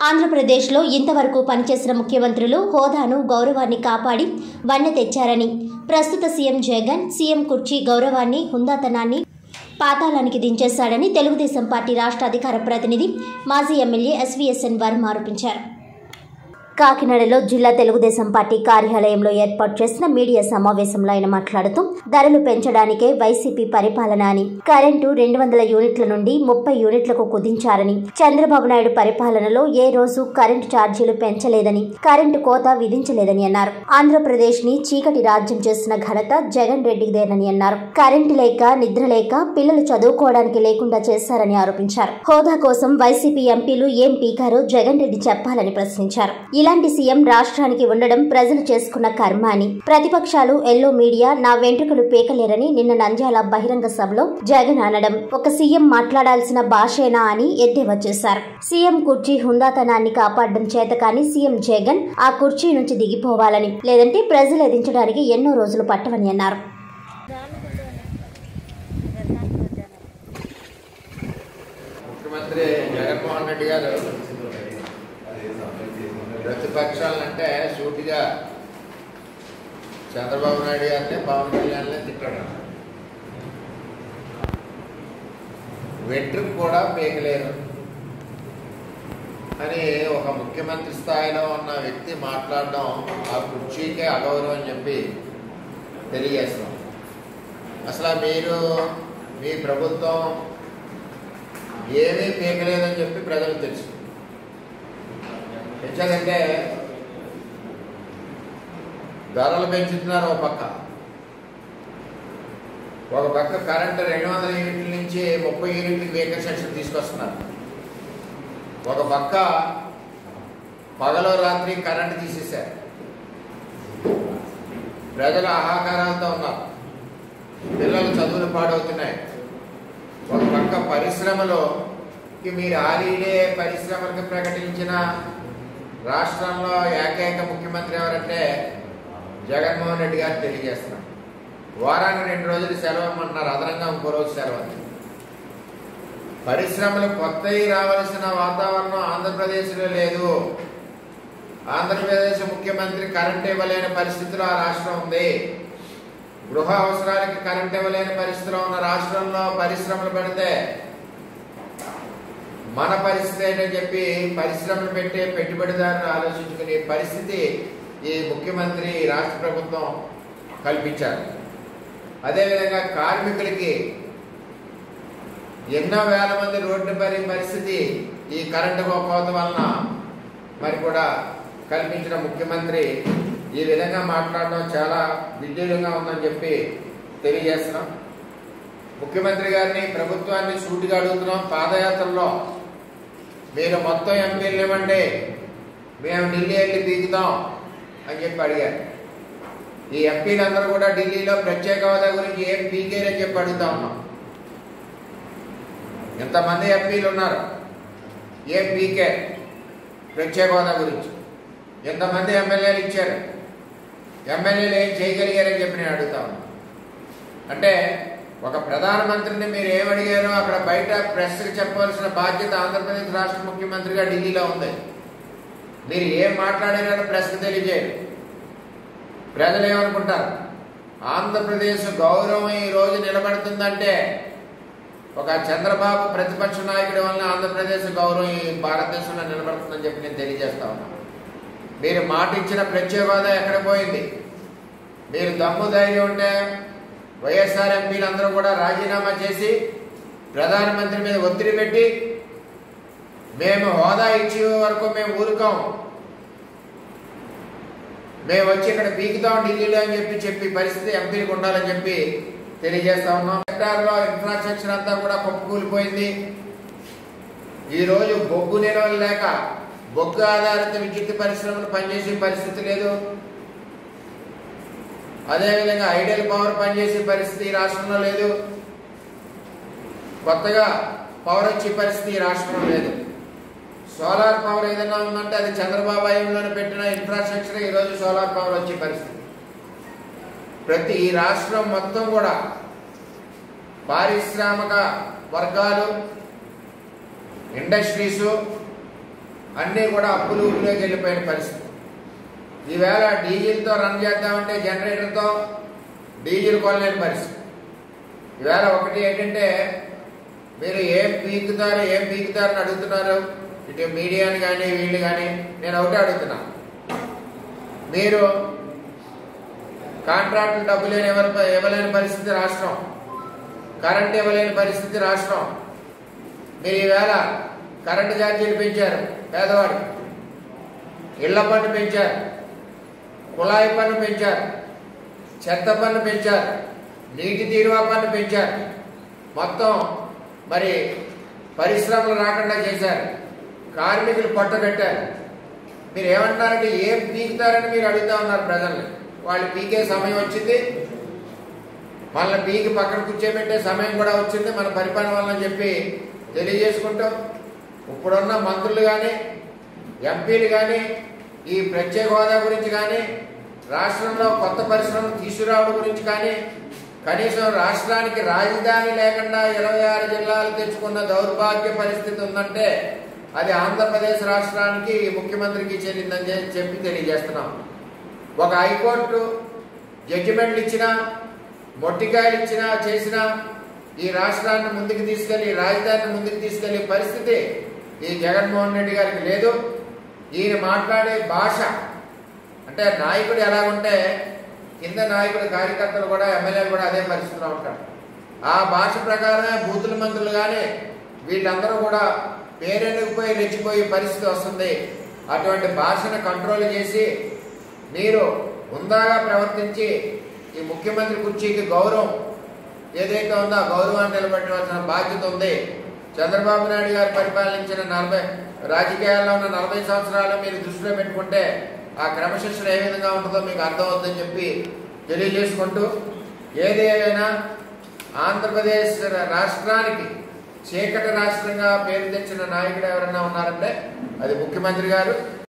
ఆంధ్రప్రదేశ్లో ఇంతవరకు పనిచేసిన ముఖ్యమంత్రులు హోదాను గౌరవాన్ని కాపాడి వన్నె తెచ్చారని, ప్రస్తుత సీఎం జగన్ సీఎం కుర్చీ గౌరవాన్ని హుందాతనాన్ని పాతాళానికి దించేశాడని తెలుగుదేశం పార్టీ రాష్ట్ర అధికార ప్రతినిధి మాజీ ఎమ్మెల్యే ఎస్వీఎస్ఎన్ వర్మ ఆరోపించారు. కాకినాడలో జిల్లా తెలుగుదేశం పార్టీ కార్యాలయంలో ఏర్పాటు చేసిన మీడియా సమావేశంలో ఆయన మాట్లాడుతూ ధరలు పెంచడానికే వైసీపీ పరిపాలన అని, కరెంటు 200 యూనిట్ల నుండి 30 యూనిట్లకు కుదించారని, చంద్రబాబు నాయుడు పరిపాలనలో ఏ రోజు కరెంటు ఛార్జీలు పెంచలేదని, కరెంటు కోత విధించలేదని అన్నారు. ఆంధ్రప్రదేశ్ ని చీకటి రాజ్యం చేసిన ఘనత జగన్ రెడ్డిదేనని అన్నారు. కరెంటు లేక నిద్ర లేక పిల్లలు చదువుకోవడానికి లేకుండా చేశారని ఆరోపించారు. హోదా కోసం వైసీపీ ఎంపీలు ఏం పీకారో జగన్ రెడ్డి చెప్పాలని ప్రశ్నించారు. ఇలాంటి సీఎం రాష్ట్రానికి ఉండడం ప్రజలు చేసుకున్న కర్మ అని, ప్రతిపక్షాలు ఎల్లో మీడియా నా వెంట్రుకలు పీకలేరని నిన్న నంద్యాల బహిరంగ సభలో జగన్ అనడం ఒక సీఎం మాట్లాడాల్సిన భాషేనా అని ఎద్దేవా చేశారు. సీఎం కుర్చీ హుందాతనాన్ని కాపాడడం చేత కానీ సీఎం జగన్ ఆ కుర్చీ నుంచి దిగిపోవాలని, లేదంటే ప్రజలు ఎదించడానికి ఎన్నో రోజులు పట్టవని అన్నారు. ముఖ్యమంత్రి జగన్మోహన్ రెడ్డి గారు ప్రతిపక్షాలంటే సూటిగా చంద్రబాబు నాయుడు గారిని పవన్ కళ్యాణ్ని తిట్టాడు. వెంట్రుకు కూడా పీకలేరు అని ఒక ముఖ్యమంత్రి స్థాయిలో ఉన్న వ్యక్తి మాట్లాడడం ఆ కుర్చీకే అగౌరవం అని చెప్పి తెలియజేస్తాం. అసలు మీరు మీ ప్రభుత్వం ఏమీ పీకలేదని చెప్పి ప్రజలకు తెలుసు. ఎందుకంటే ధరలు పెంచుతున్నారు. ఒక పక్క కరెంటు 200 యూనిట్ల నుంచి 30 యూనిట్లకి వెహికల్ సెక్షన్ తీసుకొస్తున్నారు. ఒక పక్క పగలు రాత్రి కరెంటు తీసేశారు. ప్రజలు ఆహాకారాలతో ఉన్నారు. పిల్లలు చదువులు పాడవుతున్నాయి. ఒక పక్క పరిశ్రమలోకి మీరు ఆలీడే పరిశ్రమలకు ప్రకటించిన రాష్ట్రంలో ఏకైక ముఖ్యమంత్రి ఎవరంటే జగన్మోహన్ రెడ్డి గారు తెలియజేస్తున్నారు. వారానికి 2 రోజులు సెలవు ఇవ్వమంటున్నారు, అదనంగా ఇంకో రోజు సెలవు. పరిశ్రమలు కొత్తవి రావాల్సిన వాతావరణం ఆంధ్రప్రదేశ్లో లేదు. ఆంధ్రప్రదేశ్ ముఖ్యమంత్రి కరెంట్ ఇవ్వలేని పరిస్థితిలో ఆ రాష్ట్రం ఉంది. గృహ అవసరాలకి కరెంట్ ఇవ్వలేని పరిస్థితిలో ఉన్న రాష్ట్రంలో పరిశ్రమలు పెడితే మన పరిస్థితి ఏంటని చెప్పి పరిశ్రమలు పెట్టే పెట్టుబడిదారులు ఆలోచించుకునే పరిస్థితి ఈ ముఖ్యమంత్రి రాష్ట్ర ప్రభుత్వం కల్పించారు. అదేవిధంగా కార్మికులకి ఎన్నో వేల మంది రోడ్డు పడే పరిస్థితి ఈ కరెంటు కోత వలన మరి కూడా కల్పించిన ముఖ్యమంత్రి ఈ విధంగా మాట్లాడడం చాలా విడ్డూరంగా ఉందని చెప్పి తెలియజేస్తున్నాం. ముఖ్యమంత్రి గారిని ప్రభుత్వాన్ని సూటిగా అడుగుతున్నాం. పాదయాత్రలో మీరు మొత్తం ఎంపీలు ఇవ్వండి, మేము ఢిల్లీ వెళ్ళి దిగుతాం అని చెప్పి అడిగారు. ఈ ఎంపీలందరూ కూడా ఢిల్లీలో ప్రత్యేక హోదా గురించి ఏం పీకేరని చెప్పి అడుగుతా ఉన్నాం. ఎంతమంది ఎంపీలు ఉన్నారు, ఏం పీకే ప్రత్యేక హోదా గురించి? ఎంతమంది ఎమ్మెల్యేలు ఇచ్చారు, ఎమ్మెల్యేలు ఏం చేయగలిగారని చెప్పి నేను అడుగుతా ఉన్నా. అంటే ఒక ప్రధానమంత్రిని మీరు ఏమడిగారో అక్కడ బయట ప్రెస్కి చెప్పవలసిన బాధ్యత ఆంధ్రప్రదేశ్ రాష్ట్ర ముఖ్యమంత్రిగా ఢిల్లీలో ఉంది. మీరు ఏం మాట్లాడారో ప్రెస్కి తెలియజేయరు. ప్రజలు ఏమనుకుంటారు? ఆంధ్రప్రదేశ్ గౌరవం ఈ రోజు నిలబడుతుందంటే ఒక చంద్రబాబు ప్రతిపక్ష నాయకుడి వల్ల ఆంధ్రప్రదేశ్ గౌరవం ఈ భారతదేశంలో నిలబడుతుందని చెప్పి నేను తెలియజేస్తా ఉన్నాను. మీరు మాట ఇచ్చిన ప్రత్యేక హోదా ఎక్కడ పోయింది? మీరు దమ్ము ధైర్యం ఉంటే వైఎస్ఆర్ ఎంపీలందరూ కూడా రాజీనామా చేసి ప్రధానమంత్రి మీద ఒత్తిడి పెట్టి మేము హోదా ఇచ్చే వరకు మేము ఊరుకోం, మేము వచ్చి ఇక్కడ పీకుతాం ఢిల్లీలో అని చెప్పి పరిస్థితి ఎంపీలకు ఉండాలని చెప్పి తెలియజేస్తా ఉన్నాం. సెక్టార్లో ఇన్ఫ్రాస్ట్రక్చర్ అంతా కూడా కుప్పకూలిపోయింది. ఈరోజు బొగ్గు నిల్వలు లేక బొగ్గు ఆధారిత విద్యుత్ పరిశ్రమలు పనిచేసే పరిస్థితి లేదు. అదేవిధంగా ఐడియల్ పవర్ పనిచేసే పరిస్థితి ఈ రాష్ట్రంలో లేదు. కొత్తగా పవర్ వచ్చే పరిస్థితి ఈ రాష్ట్రంలో లేదు. సోలార్ పవర్ ఏదైనా ఉందంటే అది చంద్రబాబు హయాంలోనే పెట్టిన ఇన్ఫ్రాస్ట్రక్చర్ ఈరోజు సోలార్ పవర్ వచ్చే పరిస్థితి. ఈ రాష్ట్రం మొత్తం కూడా పారిశ్రామిక వర్గాలు, ఇండస్ట్రీస్ అన్నీ కూడా అప్పులు ఊపిలోకి వెళ్ళిపోయిన పరిస్థితి. ఈవేళ డీజిల్తో రన్ చేద్దామంటే జనరేటర్తో డీజిల్ కొనలేని పరిస్థితి. ఈవేళ ఒకటి ఏంటంటే మీరు ఏం పీకుతారని అడుగుతున్నారు ఇటు మీడియాని కానీ వీళ్ళు కానీ. నేను ఒకటే అడుగుతున్నా, మీరు కాంట్రాక్టులు డబ్బులు ఇవ్వలేని పరిస్థితి రాష్ట్రం, కరెంట్ ఇవ్వలేని పరిస్థితి రాష్ట్రం. మీరు ఈవేళ కరెంటు ఛార్జీలు పెంచారు, పేదవాడికి ఇళ్ల పన్ను పెంచారు, కుళాయి పన్ను పెంచారు, చెత్త పన్ను పెంచారు, నీటి తీరువా పన్ను పెంచారు, మొత్తం మరి పరిశ్రమలు రాకుండా చేశారు, కార్మికులు పట్టబెట్టారు. మీరు ఏమంటారంటే ఏం పీకుతారని మీరు అడుగుతా ఉన్నారు ప్రజల్ని. వాళ్ళు పీకే సమయం వచ్చింది, వాళ్ళని పీకి పక్కన కూర్చోబెట్టే సమయం కూడా వచ్చింది మన పరిపాలన వల్ల చెప్పి తెలియజేసుకుంటూ, ఇప్పుడున్న మంత్రులు కానీ ఎంపీలు కానీ ఈ ప్రత్యేక హోదా గురించి కానీ రాష్ట్రంలో కొత్త పరిశ్రమలు తీసుకురావడం గురించి కానీ కనీసం రాష్ట్రానికి రాజధాని లేకుండా 26 జిల్లాలు తెచ్చుకున్న దౌర్భాగ్య పరిస్థితి ఉందంటే అది ఆంధ్రప్రదేశ్ రాష్ట్రానికి ముఖ్యమంత్రికి చెల్లిందని చెప్పి తెలియజేస్తున్నాం. ఒక హైకోర్టు జడ్జిమెంట్లు ఇచ్చినా మొట్టికాయలు ఇచ్చినా చేసినా ఈ రాష్ట్రాన్ని ముందుకు తీసుకెళ్లి రాజధానిని ముందుకు తీసుకెళ్లే పరిస్థితి ఈ జగన్మోహన్ రెడ్డి గారికి లేదు. ఈయన మాట్లాడే భాష అంటే నాయకుడు ఎలాగుంటే కింద నాయకుడు కార్యకర్తలు కూడా ఎమ్మెల్యేలు కూడా అదే పరిస్థితిలో ఉంటారు. ఆ భాష ప్రకారమే బూతుల మంత్రులు కానీ వీళ్ళందరూ కూడా పేరెందుకుపోయి రెచ్చిపోయే పరిస్థితి వస్తుంది. అటువంటి భాషను కంట్రోల్ చేసి మీరు హుందాగా ప్రవర్తించి ఈ ముఖ్యమంత్రి కుర్చీకి గౌరవం ఏదైతే ఉందో ఆ గౌరవాన్ని నిలబెట్టవలసిన బాధ్యత ఉంది. చంద్రబాబు నాయుడు గారు పరిపాలించిన రాజకీయాల్లో ఉన్న 40 సంవత్సరాలు మీరు దృష్టిలో పెట్టుకుంటే ఆ క్రమశిక్షణ ఏ విధంగా ఉంటుందో మీకు అర్థమవుతుందని చెప్పి తెలియజేసుకుంటూ, ఏదేమైనా ఆంధ్రప్రదేశ్ రాష్ట్రానికి చీకటి రాష్ట్రంగా పేరు తెచ్చిన నాయకుడు ఎవరైనా ఉన్నారంటే అది ముఖ్యమంత్రి గారు.